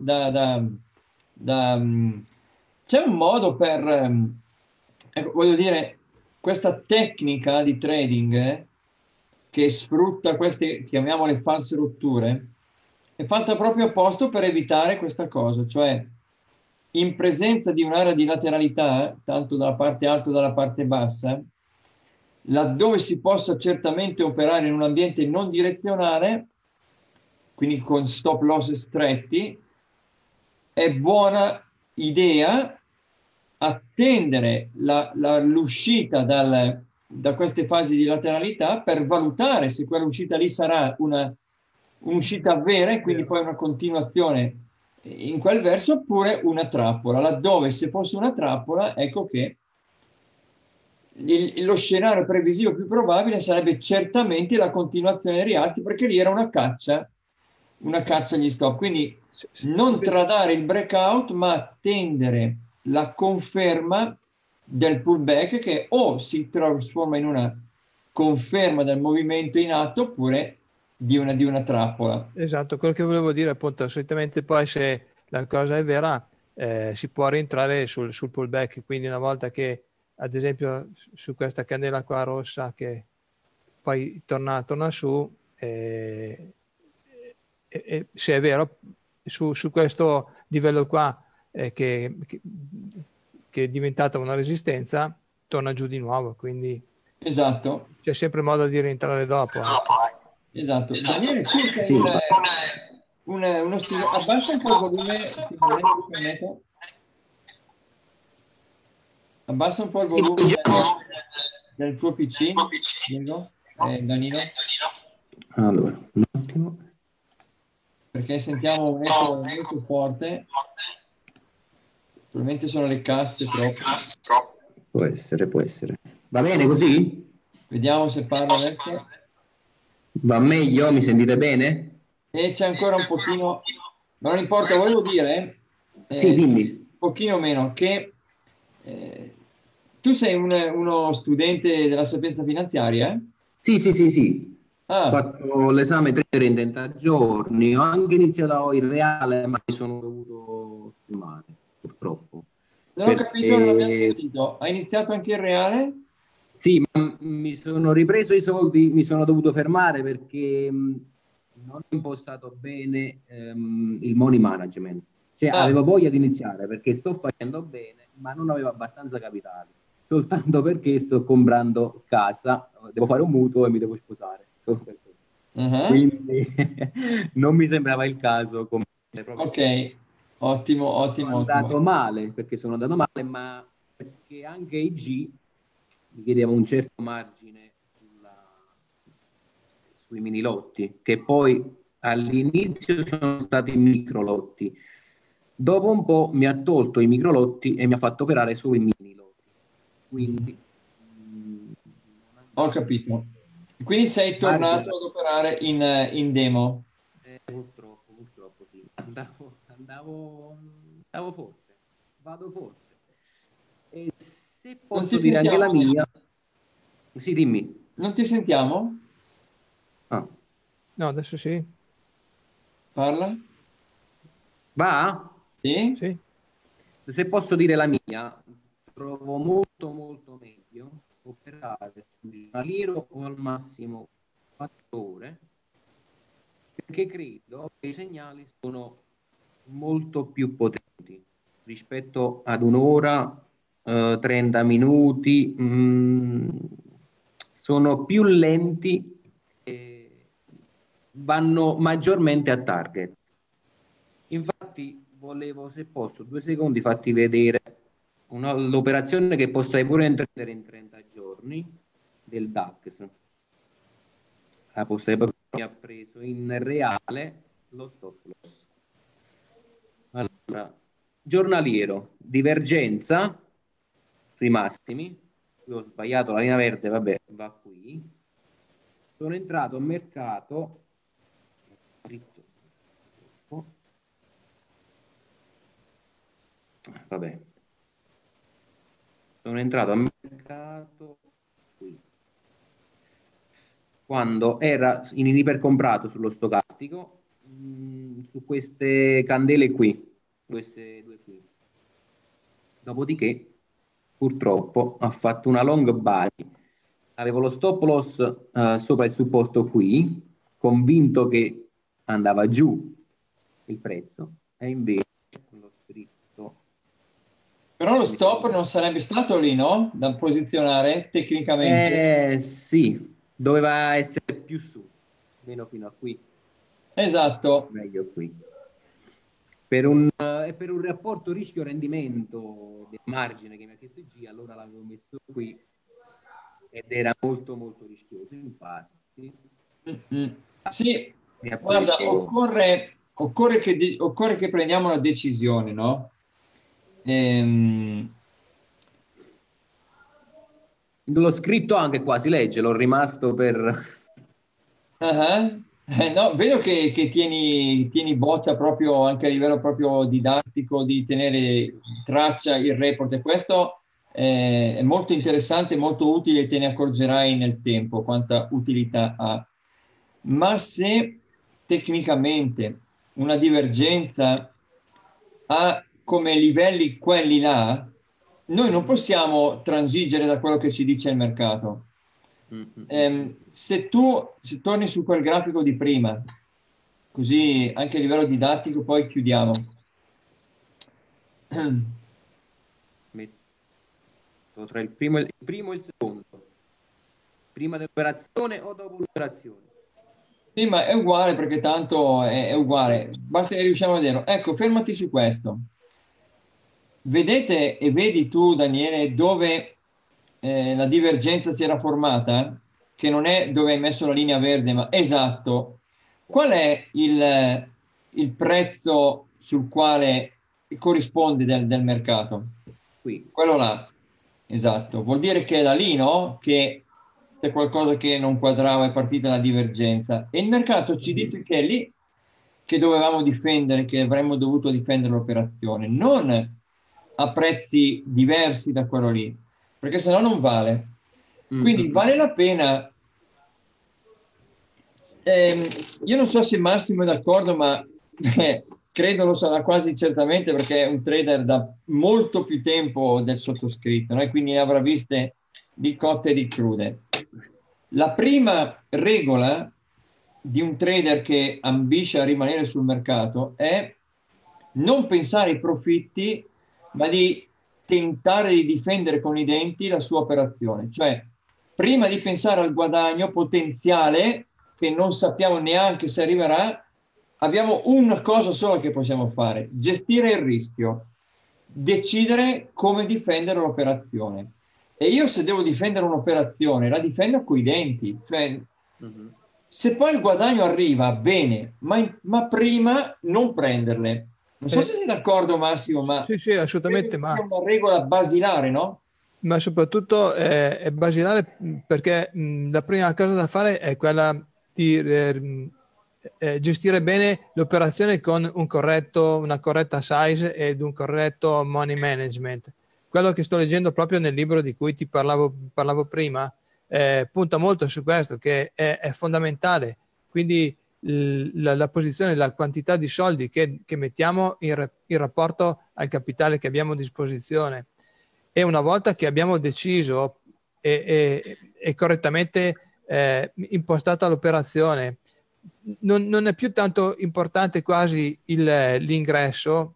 C'è un modo per, ecco, voglio dire, questa tecnica di trading che sfrutta queste, chiamiamole false rotture, è fatta proprio apposta per evitare questa cosa, cioè in presenza di un'area di lateralità, tanto dalla parte alta che dalla parte bassa, laddove si possa certamente operare in un ambiente non direzionale, quindi con stop loss stretti, è buona idea attendere l'uscita da queste fasi di lateralità per valutare se quell'uscita lì sarà un'uscita vera e quindi poi una continuazione in quel verso, oppure una trappola, laddove se fosse una trappola, ecco che lo scenario previsivo più probabile sarebbe certamente la continuazione dei rialzi, perché lì era una caccia agli stop. Quindi non tradare il breakout, ma attendere la conferma del pullback, che o si trasforma in una conferma del movimento in atto oppure di una trappola. Esatto, quello che volevo dire appunto, solitamente poi se la cosa è vera si può rientrare sul pullback, quindi una volta che ad esempio su questa candela qua rossa che poi torna su, se è vero, su questo livello qua che è diventata una resistenza, torna giù di nuovo, quindi Esatto. c'è sempre modo di rientrare dopo. Esatto. Daniele, tu sei uno studente, abbassa un po' il volume, Simone, mi permetto. Abbassa un po' il volume del tuo PC, Diego, Danilo. Allora, un attimo. Perché sentiamo un eco molto forte. Probabilmente sono le casse troppo. Può essere, può essere. Va bene così? Vediamo se parla adesso. Va meglio? Mi sentite bene? E c'è ancora un pochino, ma non importa, volevo dire, Sì, dimmi. un pochino meno, che tu sei uno studente della Sapienza Finanziaria? Sì. Ho Ah, fatto l'esame 30 giorni, ho anche iniziato il reale, ma mi sono dovuto fermare, purtroppo. non ho capito, non abbiamo sentito. Hai iniziato anche il reale? Sì, ma mi sono ripreso i soldi, mi sono dovuto fermare perché non ho impostato bene il money management. Cioè, avevo voglia di iniziare perché sto facendo bene, ma non avevo abbastanza capitali. Soltanto perché sto comprando casa, devo fare un mutuo e mi devo sposare. Solo per questo. Quindi non mi sembrava il caso. Ok, ottimo. Sono andato male, perché sono andato male, ma perché anche IG mi chiedeva un certo margine sui mini lotti, che poi all'inizio sono stati micro lotti. Dopo un po' mi ha tolto i micro lotti e mi ha fatto operare solo i mini lotti. Quindi ho capito. Quindi sei tornato ad operare in demo? Purtroppo sì. Andavo forte, vado forte. E se posso dire anche la mia, sì, dimmi. Non ti sentiamo? Ah. No, adesso sì. Parla? Va? Sì? Sì. Se posso dire la mia, trovo molto meglio operare sul giornaliero o al massimo 4 ore, perché credo che i segnali sono molto più potenti rispetto ad un'ora, 30 minuti, sono più lenti e vanno maggiormente a target. Infatti volevo, se posso, 2 secondi fatti vedere l'operazione che potrei pure intendere in 30 giorni del DAX. La potrei proprio, mi ha preso in reale lo stop loss. Allora, giornaliero, divergenza sui massimi. Qui ho sbagliato la linea verde, vabbè, va qui. Sono entrato a mercato vabbè, sono entrato a mercato qui quando era in ipercomprato sullo stocastico, su queste candele qui, queste due qui. Dopodiché purtroppo ha fatto una long buy, avevo lo stop loss sopra il supporto qui, convinto che andava giù il prezzo, e invece l'ho scritto. Però lo stop non sarebbe stato lì, no? Da posizionare tecnicamente. Sì, doveva essere più su, meno fino a qui. Esatto. Meglio qui. Per un rapporto rischio-rendimento del margine che mi ha chiesto IG, allora l'avevo messo qui. ed era molto molto rischioso, infatti. Sì, Mi ha guarda, preso- occorre che prendiamo una decisione, no? Ehm, L'ho scritto anche qua, si legge, l'ho rimasto per... ah, no, vedo che tieni botta proprio anche a livello proprio didattico di tenere traccia, il report, e questo è molto interessante, molto utile, e te ne accorgerai nel tempo quanta utilità ha. Ma se tecnicamente una divergenza ha come livelli quelli là, noi non possiamo transigere da quello che ci dice il mercato. Se torni su quel grafico di prima, così anche a livello didattico, poi chiudiamo. Metto tra il primo e il secondo. Prima dell'operazione o dopo l'operazione? Sì, ma è uguale, perché tanto è uguale, basta che riusciamo a vederlo. Ecco, fermati su questo. Vedete e vedi tu, Daniele, dove la divergenza si era formata? Che non è dove hai messo la linea verde, ma esatto. Qual è il prezzo sul quale corrisponde del mercato? Qui. Quello là, esatto. Vuol dire che è da lì, no? Che c'è qualcosa che non quadrava, è partita la divergenza. E il mercato ci dice che è lì che dovevamo difendere, che avremmo dovuto difendere l'operazione, non a prezzi diversi da quello lì, perché sennò non vale. Quindi vale la pena. Io non so se Massimo è d'accordo, ma credo lo sarà quasi certamente, perché è un trader da molto più tempo del sottoscritto, no? E quindi ne avrà viste di cotte e di crude. La prima regola di un trader che ambisce a rimanere sul mercato è non pensare ai profitti, ma di tentare di difendere con i denti la sua operazione. Cioè, prima di pensare al guadagno potenziale, che non sappiamo neanche se arriverà, abbiamo una cosa sola che possiamo fare: gestire il rischio, decidere come difendere l'operazione. E io, se devo difendere un'operazione, la difendo coi denti. Cioè, se poi il guadagno arriva, bene, ma prima non prenderle. Non so se sei d'accordo, Massimo, ma Sì, sì, credo assolutamente, che sia una regola basilare, no? ma soprattutto è basilare, perché la prima cosa da fare è quella di gestire bene l'operazione con una corretta size ed un corretto money management. Quello che sto leggendo proprio nel libro di cui ti parlavo prima punta molto su questo, che è fondamentale. Quindi la posizione, la quantità di soldi che mettiamo in rapporto al capitale che abbiamo a disposizione. E una volta che abbiamo deciso e correttamente impostata l'operazione, non è più tanto importante quasi l'ingresso,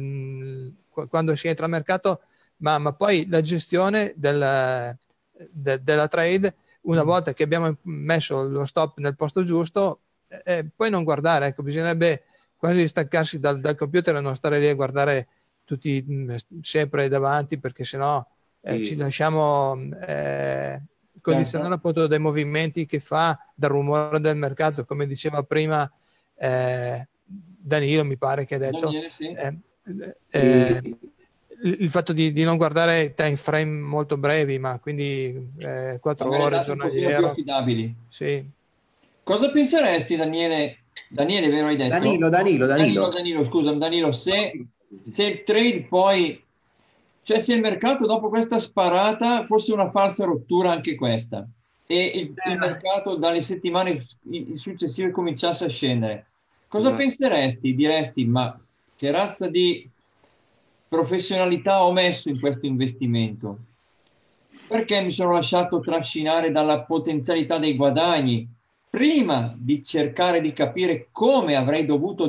quando si entra al mercato, ma poi la gestione della trade. Una volta che abbiamo messo lo stop nel posto giusto, poi non guardare, ecco, bisognerebbe quasi staccarsi dal computer e non stare lì a guardare tutti sempre davanti, perché sennò ci lasciamo condizionare appunto dai movimenti che fa, dal rumore del mercato, come diceva prima Danilo, mi pare che ha detto. Daniele, sì. Il fatto di non guardare time frame molto brevi, ma quindi 4 ore giornaliero. Più affidabili. Sì. Cosa penseresti, Daniele? Daniele, vero hai detto? Danilo, scusa, Danilo, se il trade poi, cioè se il mercato dopo questa sparata fosse una falsa rottura anche questa, e il mercato dalle settimane successive cominciasse a scendere, cosa penseresti? Diresti, ma che razza di professionalità ho messo in questo investimento? Perché mi sono lasciato trascinare dalla potenzialità dei guadagni prima di cercare di capire come avrei dovuto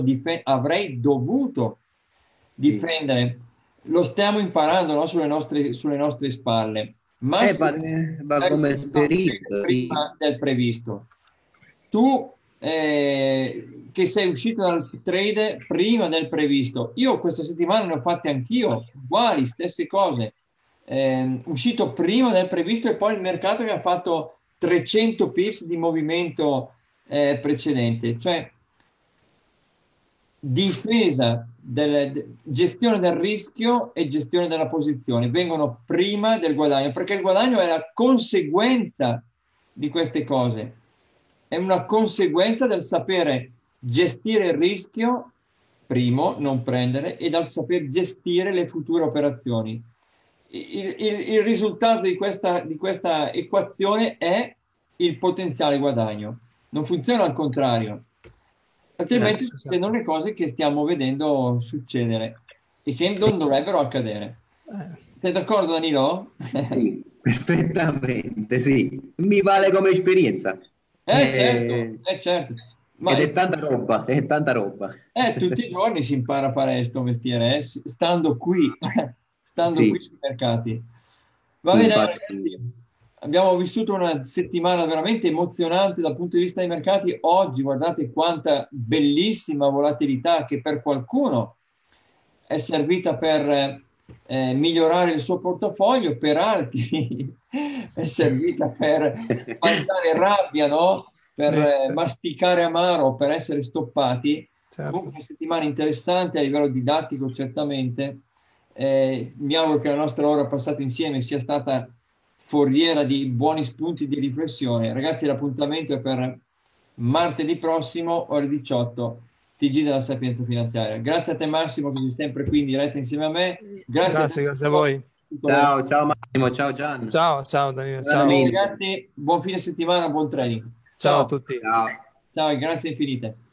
difendere? Lo stiamo imparando, no? Sulle nostre spalle. Ma va come esperienza, sì. prima del previsto. Tu che sei uscito dal trade prima del previsto, io questa settimana ne ho fatte anch'io, uguali, stesse cose. uscito prima del previsto e poi il mercato che ha fatto 300 pips di movimento precedente, cioè difesa, gestione del rischio e gestione della posizione vengono prima del guadagno, perché il guadagno è la conseguenza di queste cose, è una conseguenza del sapere gestire il rischio, primo, non prendere, e dal saper gestire le future operazioni. Il risultato di questa equazione è il potenziale guadagno, non funziona al contrario. Altrimenti succedono le cose che stiamo vedendo succedere e che non dovrebbero accadere. Sei d'accordo, Danilo? Sì, perfettamente, sì. Mi vale come esperienza. Certo. Ma ed è tanta roba, è tanta roba. Tutti i giorni si impara a fare questo mestiere, stando qui Sì. sui mercati. Va Sì, bene, infatti. ragazzi. Abbiamo vissuto una settimana veramente emozionante dal punto di vista dei mercati. Oggi guardate quanta bellissima volatilità che per qualcuno è servita per migliorare il suo portafoglio, per altri è servita per mangiare rabbia, no? Per masticare amaro, per essere stoppati. Certo. Comunque una settimana interessante a livello didattico certamente. Mi auguro che la nostra ora passata insieme sia stata foriera di buoni spunti di riflessione. Ragazzi, l'appuntamento è per martedì prossimo, ore 18, TG della Sapienza Finanziaria. Grazie a te Massimo, che sei sempre qui in diretta insieme a me. Grazie a voi. Ciao Massimo, ciao Gian. Ciao Danilo, ciao. Ragazzi, buon fine settimana, buon trading. Ciao a tutti. Ciao. Ciao, grazie infinite.